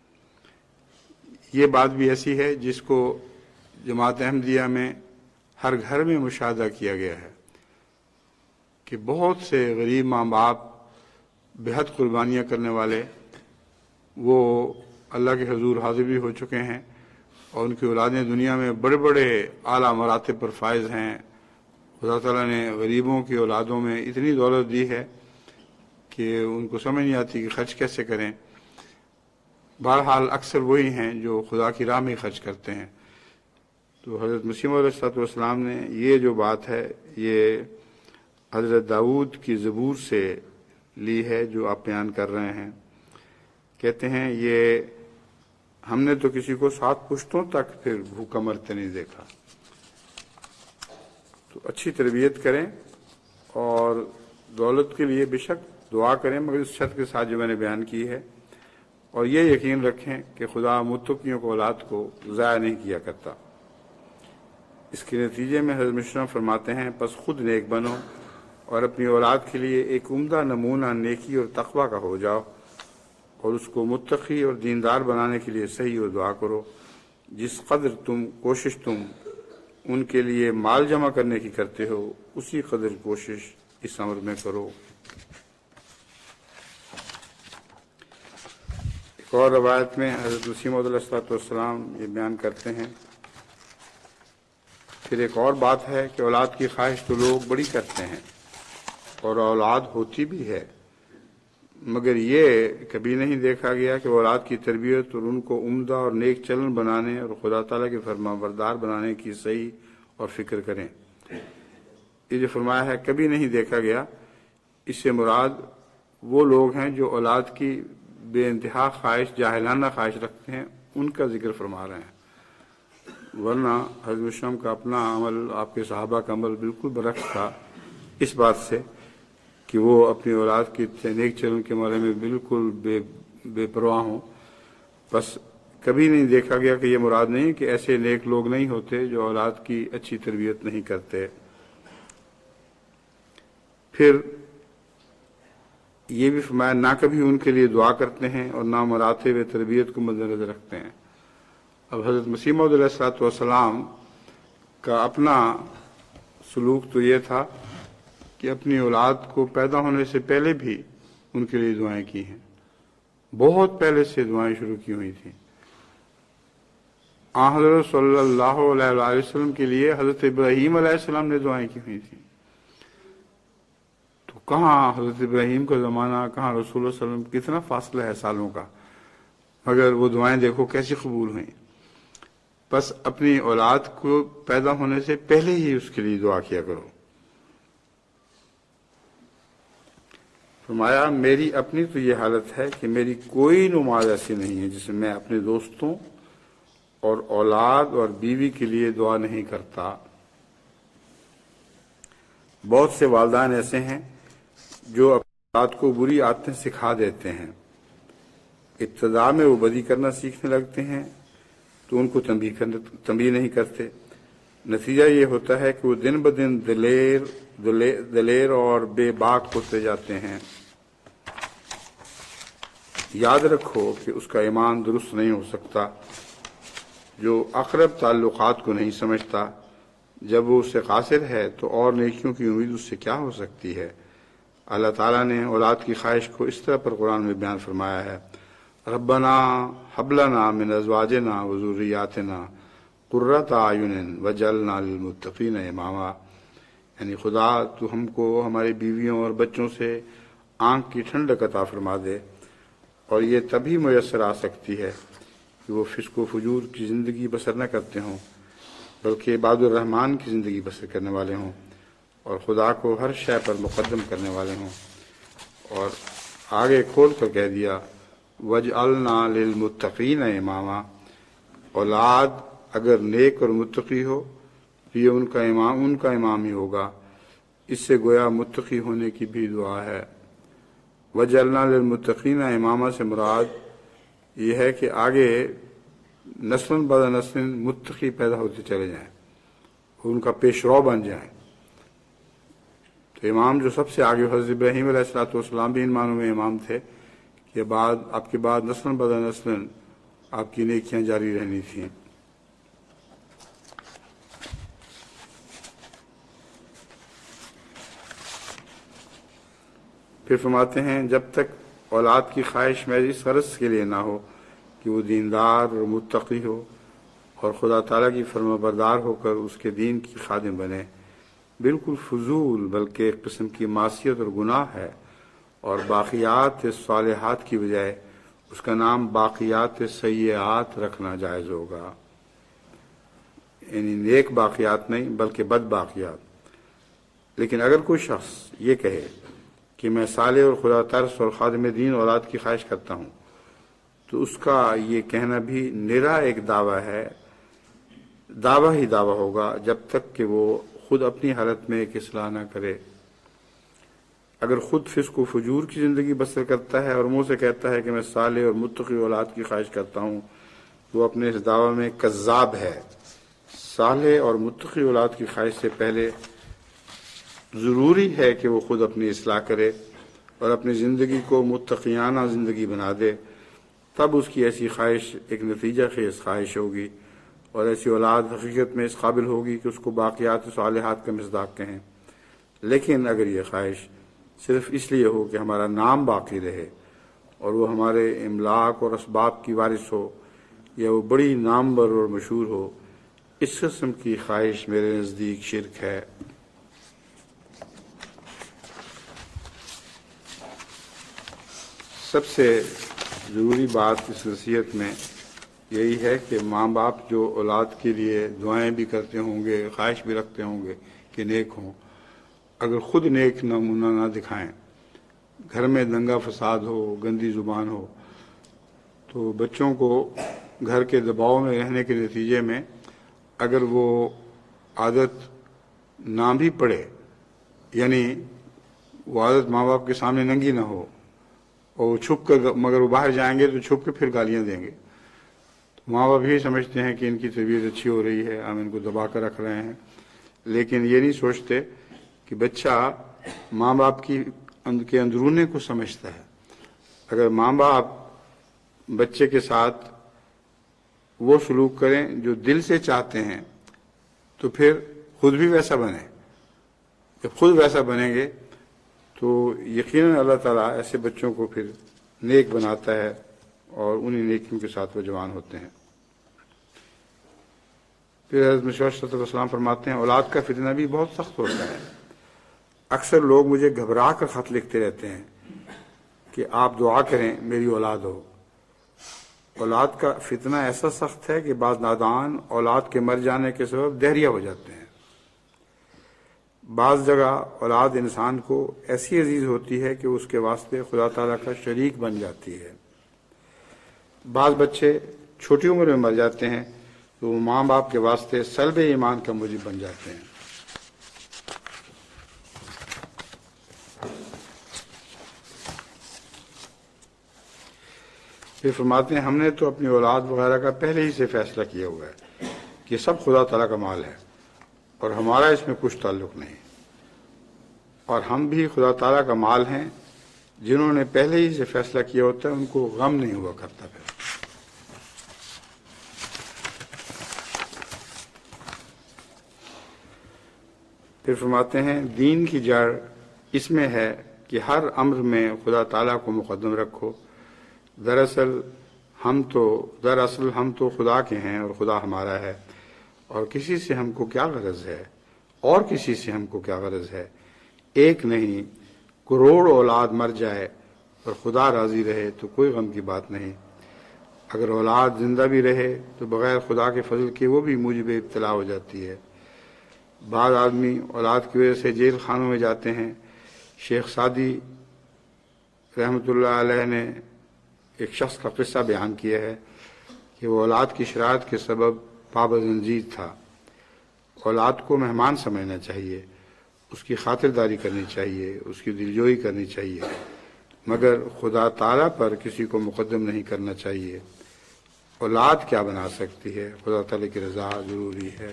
یہ بات بھی ایسی ہے جس کو جماعت احمدیہ میں ہر گھر میں مشاہدہ کیا گیا ہے کہ بہت سے غریب ماں باپ بے حد قربانیاں کرنے والے، وہ اللہ کے حضور حاضر بھی ہو چکے ہیں، اور ان کی اولادیں دنیا میں بڑے بڑے اعلیٰ مراتب پر فائز ہیں۔ خدا تعالیٰ نے غریبوں کی اولادوں میں اتنی دولت دی ہے کہ ان کو سمجھ نہیں آتی کہ خرچ کیسے کریں۔ بہرحال اکثر وہی ہیں جو خدا کی راہ میں خرچ کرتے ہیں۔ تو حضرت مسیح علیہ الصلوۃ والسلام نے یہ جو بات ہے یہ حضرت داؤد کی زبور سے لی ہے جو آپ بیان کر رہے ہیں۔ کہتے ہیں، یہ ہم نے تو کسی کو 7 پشتوں تک پھر بھوکا مرتے نہیں دیکھا۔ تو اچھی تربیت کریں، اور دولت کے لیے بے شک دعا کریں، مگر اس شرط کے ساتھ جو میں نے بیان کی ہے، اور یہ یقین رکھیں کہ خدا متقیوں کو اولاد کو ضائع نہیں کیا کرتا۔ اس کے نتیجے میں حضرت مشرم فرماتے ہیں، پس خود نیک بنو اور اپنی اولاد کے لیے ایک عمدہ نمونہ نیکی اور تقوی کا ہو جاؤ، اور اس کو متقی اور دیندار بنانے کے لیے صحیح اور دعا کرو۔ جس قدر کوشش تم ان کے لیے مال جمع کرنے کی کرتے ہو، اسی قدر کوشش اس امر میں کرو۔ اور روایت میں حضرت مسیح موعود علیہ السلام یہ بیان کرتے ہیں، پھر ایک اور بات ہے کہ اولاد کی خواہش تو لوگ بڑی کرتے ہیں اور اولاد ہوتی بھی ہے، مگر یہ کبھی نہیں دیکھا گیا کہ اولاد کی تربیت اور ان کو عمدہ اور نیک چلن بنانے اور خدا تعالیٰ کے فرما بردار بنانے کی صحیح اور فکر کریں۔ یہ جو فرمایا ہے کبھی نہیں دیکھا گیا، اس سے مراد وہ لوگ ہیں جو اولاد کی بے انتہا خواہش، جاہلانہ خواہش رکھتے ہیں، ان کا ذکر فرما رہے ہیں، ورنہ حضرت وسلم کا اپنا عمل، آپ کے صحابہ کا عمل بالکل برعکس تھا اس بات سے کہ وہ اپنی اولاد کی نیک چلن کے بارے میں بالکل بے پرواہ ہوں۔ بس کبھی نہیں دیکھا گیا کہ یہ مراد نہیں کہ ایسے نیک لوگ نہیں ہوتے جو اولاد کی اچھی تربیت نہیں کرتے۔ پھر یہ بھی فرمایا نہ کبھی ان کے لیے دعا کرتے ہیں اور نہ مراتب تربیت کو مد نظر رکھتے ہیں۔ اب حضرت مسیح موعود علیہ السلام کا اپنا سلوک تو یہ تھا کہ اپنی اولاد کو پیدا ہونے سے پہلے بھی ان کے لیے دعائیں کی ہیں، بہت پہلے سے دعائیں شروع کی ہوئی تھیں۔ حضرت صلی اللہ علیہ وسلم کے لیے حضرت ابراہیم علیہ السلام نے دعائیں کی ہوئی تھیں، تو کہاں حضرت ابراہیم کا زمانہ، کہاں رسول اللہ صلی اللہ علیہ وسلم، کتنا فاصلہ ہے سالوں کا، مگر وہ دعائیں دیکھو کیسی قبول ہوئیں۔ بس اپنی اولاد کو پیدا ہونے سے پہلے ہی اس کے لیے دعا کیا کرو۔ فرمایا میری اپنی تو یہ حالت ہے کہ میری کوئی نماز ایسی نہیں ہے جسے میں اپنے دوستوں اور اولاد اور بیوی کے لیے دعا نہیں کرتا۔ بہت سے والدین ایسے ہیں جو اپنی اولاد کو بری عادتیں سکھا دیتے ہیں، ابتدا میں وہ بدی کرنا سیکھنے لگتے ہیں تو ان کو تنبیہ نہیں کرتے، نتیجہ یہ ہوتا ہے کہ وہ دن بدن دلیر اور بے باک ہوتے جاتے ہیں۔ یاد رکھو کہ اس کا ایمان درست نہیں ہو سکتا جو اقرب تعلقات کو نہیں سمجھتا، جب وہ اس سے قاصر ہے تو اور نیکیوں کی امید اس سے کیا ہو سکتی ہے۔ اللہ تعالیٰ نے اولاد کی خواہش کو اس طرح پر قرآن میں بیان فرمایا ہے، ربنا حب لنا من ازواجنا وذریاتنا قرۃ اعین وجعلنا للمتقین اماما، یعنی خدا تو ہم کو ہماری بیویوں اور بچوں سے آنکھ کی ٹھنڈک عطا فرما دے، اور یہ تبھی میسر آ سکتی ہے کہ وہ فسق و فجور کی زندگی بسر نہ کرتے ہوں بلکہ عباد الرحمن کی زندگی بسر کرنے والے ہوں اور خدا کو ہر شے پر مقدم کرنے والے ہوں۔ اور آگے کھول کر کہہ دیا وجعلنا للمتقین اماما، اولاد اگر نیک اور متقی ہو تو یہ ان کا امام ہی ہوگا، اس سے گویا متقی ہونے کی بھی دعا ہے۔ وجعلنا للمتقین اماما سے مراد یہ ہے کہ آگے نسل بعد نسل متقی پیدا ہوتے چلے جائیں، ان کا پیشرو بن جائیں۔ تو امام جو سب سے آگے حضرت ابراہیم علیہ السلام بھی ان معنوں میں امام تھے کہ آپ کے بعد نسل بعد نسل آپ کی نیکیاں جاری رہنی تھیں۔ پھر فرماتے ہیں جب تک اولاد کی خواہش محض اس غرض کے لیے نہ ہو کہ وہ دیندار اور متقی ہو اور خدا تعالیٰ کی فرما بردار ہو کر اس کے دین کی خادم بنے، بالکل فضول بلکہ ایک قسم کی معصیت اور گناہ ہے، اور باقیات صالحات کی بجائے اس کا نام باقیات سیئات رکھنا جائز ہوگا، یعنی نیک باقیات نہیں بلکہ بد باقیات۔ لیکن اگر کوئی شخص یہ کہے کہ میں صالح اور خدا ترس اور خادم دین اولاد کی خواہش کرتا ہوں، تو اس کا یہ کہنا بھی نرا ایک دعویٰ ہے، دعویٰ ہی دعویٰ ہوگا جب تک کہ وہ خود اپنی حالت میں ایک اصلاح نہ کرے۔ اگر خود فسق و فجور کی زندگی بسر کرتا ہے اور منہ سے کہتا ہے کہ میں صالح اور متقی اولاد کی خواہش کرتا ہوں، تو وہ اپنے اس دعویٰ میں کذاب ہے۔ صالح اور متقی اولاد کی خواہش سے پہلے ضروری ہے کہ وہ خود اپنی اصلاح کرے اور اپنی زندگی کو متقیانہ زندگی بنا دے، تب اس کی ایسی خواہش ایک نتیجہ خیز خواہش ہوگی اور ایسی اولاد حقیقت میں اس قابل ہوگی کہ اس کو باقیات صالحات کا مصداق کہیں۔ لیکن اگر یہ خواہش صرف اس لیے ہو کہ ہمارا نام باقی رہے اور وہ ہمارے املاک اور اسباب کی وارث ہو یا وہ بڑی نامور اور مشہور ہو، اس قسم کی خواہش میرے نزدیک شرک ہے۔ سب سے ضروری بات اس نصیحت میں یہی ہے کہ ماں باپ جو اولاد کے لیے دعائیں بھی کرتے ہوں گے، خواہش بھی رکھتے ہوں گے کہ نیک ہوں، اگر خود نیک نمونہ نہ دکھائیں، گھر میں دنگا فساد ہو، گندی زبان ہو، تو بچوں کو گھر کے دباؤ میں رہنے کے نتیجے میں اگر وہ عادت نہ بھی پڑے، یعنی وہ عادت ماں باپ کے سامنے ننگی نہ ہو، اور وہ چھپ کر، مگر وہ باہر جائیں گے تو چھپ کے پھر گالیاں دیں گے، تو ماں باپ یہی سمجھتے ہیں کہ ان کی طبیعت اچھی ہو رہی ہے، ہم ان کو دبا کر رکھ رہے ہیں، لیکن یہ نہیں سوچتے کہ بچہ ماں باپ کے اندرونے کو سمجھتا ہے۔ اگر ماں باپ بچے کے ساتھ وہ سلوک کریں جو دل سے چاہتے ہیں تو پھر خود بھی ویسا بنیں۔ جب خود ویسا بنیں گے تو یقیناً اللہ تعالیٰ ایسے بچوں کو پھر نیک بناتا ہے اور انہی نیکیوں کے ساتھ وہ جوان ہوتے ہیں۔ پھر حضرت مسیح موعود صلی اللہ علیہ وسلم فرماتے ہیں اولاد کا فتنہ بھی بہت سخت ہوتا ہے۔ اکثر لوگ مجھے گھبرا کر خط لکھتے رہتے ہیں کہ آپ دعا کریں میری اولاد ہو۔ اولاد کا فتنہ ایسا سخت ہے کہ بعض نادان اولاد کے مر جانے کے سبب دہریہ ہو جاتے ہیں۔ بعض جگہ اولاد انسان کو ایسی عزیز ہوتی ہے کہ اس کے واسطے خدا تعالیٰ کا شریک بن جاتی ہے۔ بعض بچے چھوٹی عمر میں مر جاتے ہیں تو وہ ماں باپ کے واسطے سلب ایمان کا موجب بن جاتے ہیں۔ پھر فرماتے ہیں ہم نے تو اپنی اولاد وغیرہ کا پہلے ہی سے فیصلہ کیا ہوا ہے کہ سب خدا تعالیٰ کا مال ہے اور ہمارا اس میں کچھ تعلق نہیں، اور ہم بھی خدا تعالیٰ کا مال ہیں۔ جنہوں نے پہلے ہی سے فیصلہ کیا ہوتا ہے ان کو غم نہیں ہوا کرتا۔ پھر فرماتے ہیں دین کی جڑ اس میں ہے کہ ہر امر میں خدا تعالیٰ کو مقدم رکھو۔ دراصل ہم تو خدا کے ہیں اور خدا ہمارا ہے، اور کسی سے ہم کو کیا غرض ہے، ایک نہیں کروڑ اولاد مر جائے اور خدا راضی رہے تو کوئی غم کی بات نہیں۔ اگر اولاد زندہ بھی رہے تو بغیر خدا کے فضل کے وہ بھی موجب ابتلا ہو جاتی ہے۔ بعض آدمی اولاد کی وجہ سے جیل خانوں میں جاتے ہیں۔ شیخ سعدی رحمۃ اللہ علیہ نے ایک شخص کا قصہ بیان کیا ہے کہ وہ اولاد کی شرارت کے سبب پابند زنجیر تھا۔ اولاد کو مہمان سمجھنا چاہیے، اس کی خاطرداری کرنی چاہیے، اس کی دلجوئی کرنی چاہیے، مگر خدا تعالیٰ پر کسی کو مقدم نہیں کرنا چاہیے۔ اولاد کیا بنا سکتی ہے، خدا تعالیٰ کی رضا ضروری ہے۔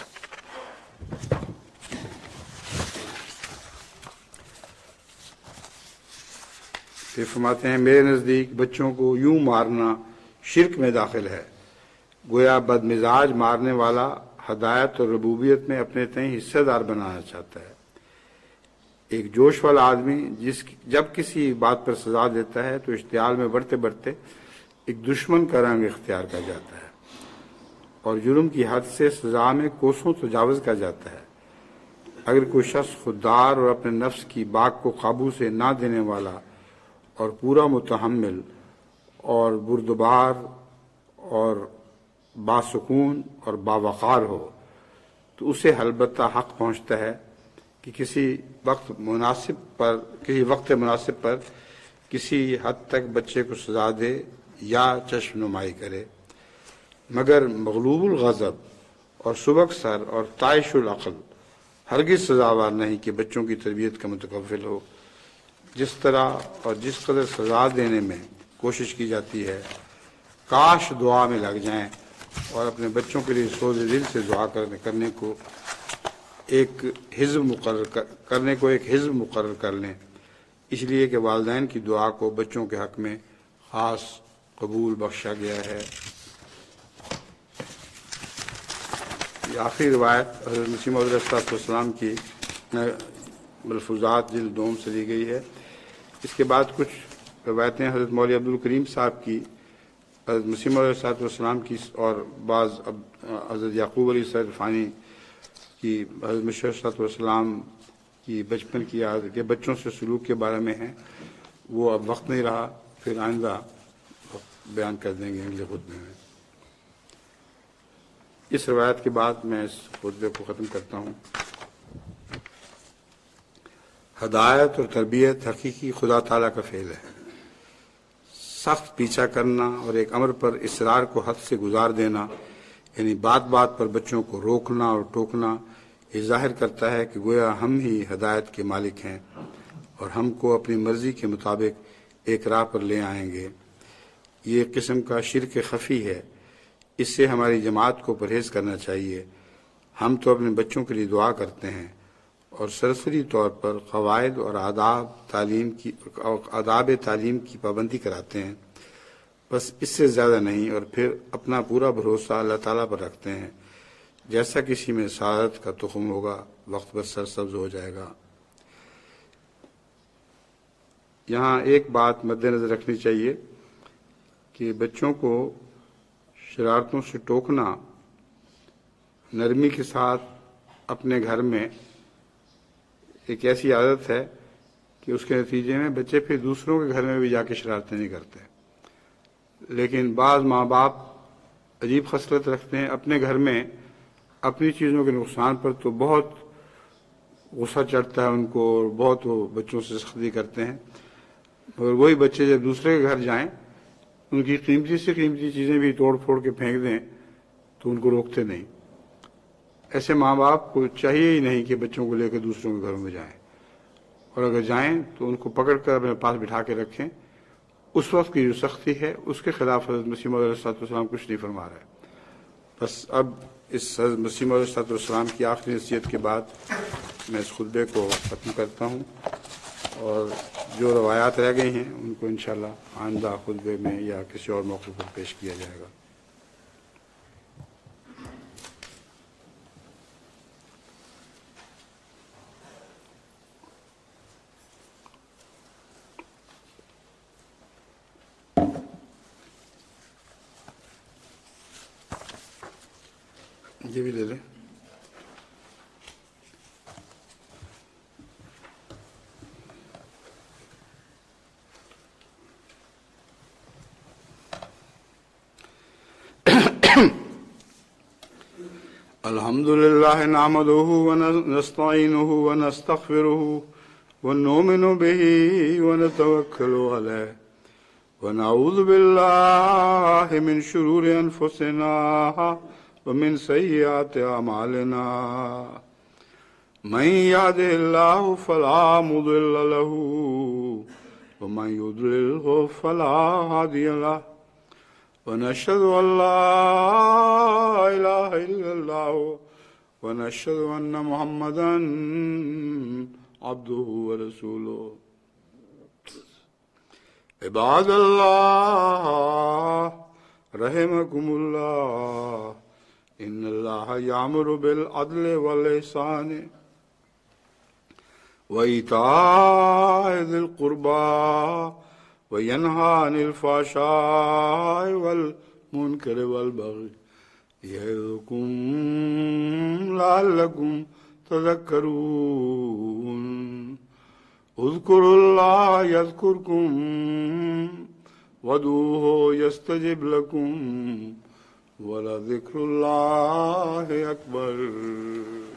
پھر فرماتے ہیں میرے نزدیک بچوں کو یوں مارنا شرک میں داخل ہے، گویا بد مزاج مارنے والا ہدایت اور ربوبیت میں اپنے تئیں حصہ دار بنانا چاہتا ہے۔ ایک جوش والا آدمی جب کسی بات پر سزا دیتا ہے تو اشتعال میں بڑھتے بڑھتے ایک دشمن کا رنگ اختیار کر جاتا ہے اور جرم کی حد سے سزا میں کوسوں تجاوز کر جاتا ہے۔ اگر کوئی شخص خوددار اور اپنے نفس کی باغ کو قابو سے نہ دینے والا اور پورا متحمل اور بردبار اور باسکون اور باوقار ہو تو اسے البتہ حق پہنچتا ہے کہ کسی وقت مناسب پر کسی حد تک بچے کو سزا دے یا چشم نمائی کرے، مگر مغلوب الغضب اور سبک سر اور طائش العقل ہرگز سزاوار نہیں کہ بچوں کی تربیت کا متکفل ہو۔ جس طرح اور جس قدر سزا دینے میں کوشش کی جاتی ہے، کاش دعا میں لگ جائیں اور اپنے بچوں کے لیے سوز دل سے دعا کرنے کو ایک حزب مقرر کر لیں، اس لیے کہ والدین کی دعا کو بچوں کے حق میں خاص قبول بخشا گیا ہے۔ یہ آخری روایت حضرت مسیح موعود علیہ السلام کی ملفوظات جلد 2 سے لی گئی ہے۔ اس کے بعد کچھ روایتیں حضرت مولوی عبدالکریم صاحب کی، حضرت مسیح موعود علیہ السلام کی، اور بعض حضرت یعقوب علیہ السلام کی، حضرت مسیح علیہ السلام کی بچپن کی یاد کے بچوں سے سلوک کے بارے میں ہیں. وہ اب وقت نہیں رہا، پھر آئندہ بیان کر دیں گے اگلے خطبے میں. اس روایت کے بعد میں اس خطبے کو ختم کرتا ہوں. ہدایت اور تربیت حقیقی خدا تعالیٰ کا فعل ہے. سخت پیچھا کرنا اور ایک امر پر اصرار کو حد سے گزار دینا، یعنی بات بات پر بچوں کو روکنا اور ٹوکنا، یہ ظاہر کرتا ہے کہ گویا ہم ہی ہدایت کے مالک ہیں اور ہم کو اپنی مرضی کے مطابق ایک راہ پر لے آئیں گے. یہ ایک قسم کا شرک خفی ہے. اس سے ہماری جماعت کو پرہیز کرنا چاہیے. ہم تو اپنے بچوں کے لیے دعا کرتے ہیں اور سرسری طور پر قواعد اور آداب تعلیم کی پابندی کراتے ہیں، بس اس سے زیادہ نہیں، اور پھر اپنا پورا بھروسہ اللہ تعالیٰ پر رکھتے ہیں. جیسا کسی میں سعادت کا تخم ہوگا، وقت پر سرسبز ہو جائے گا. یہاں ایک بات مد نظر رکھنی چاہیے کہ بچوں کو شرارتوں سے ٹوکنا نرمی کے ساتھ اپنے گھر میں ایک ایسی عادت ہے کہ اس کے نتیجے میں بچے پھر دوسروں کے گھر میں بھی جا کے شرارتیں نہیں کرتے. لیکن بعض ماں باپ عجیب خصلت رکھتے ہیں، اپنے گھر میں اپنی چیزوں کے نقصان پر تو بہت غصہ چڑھتا ہے ان کو، اور بہت وہ بچوں سے سختی کرتے ہیں، مگر وہی بچے جب دوسرے کے گھر جائیں ان کی قیمتی سے قیمتی چیزیں بھی توڑ پھوڑ کے پھینک دیں تو ان کو روکتے نہیں. ایسے ماں باپ کو چاہیے ہی نہیں کہ بچوں کو لے کے دوسروں کے گھروں میں جائیں، اور اگر جائیں تو ان کو پکڑ کر اپنے پاس بٹھا کے رکھیں. اس وقت کی جو سختی ہے اس کے خلاف حضرت مسیح موعود علیہ السلام کچھ نہیں فرما رہا ہے. بس اب اس حضرت مسیح موعود علیہ السلام کی آخری نصیحت کے بعد میں اس خطبے کو ختم کرتا ہوں، اور جو روایات رہ گئی ہیں ان کو انشاءاللہ آئندہ خطبے میں یا کسی اور موقع پر پیش کیا جائے گا. یہ بھی لے لیں. الحمد لله نحمده ونستعينه ونستغفره ونؤمن به ونتوكل عليه ونعوذ بالله من شرور أنفسنا ومن سيئات أعمالنا. من يهده الله فلا مضل له ومن يضلله فلا هادي له. ونشهد أن لا إله إلا الله ونشهد أن محمدا عبده ورسوله. عباد الله رحمكم الله، إن الله يأمر بالعدل والإحسان وإيتاء ذي القربى وينهى عن الفحشاء والمنكر والبغي يعظكم لعلكم تذكرون. اذكروا الله يذكركم وادعوه يستجب لكم ولذكر الله أكبر.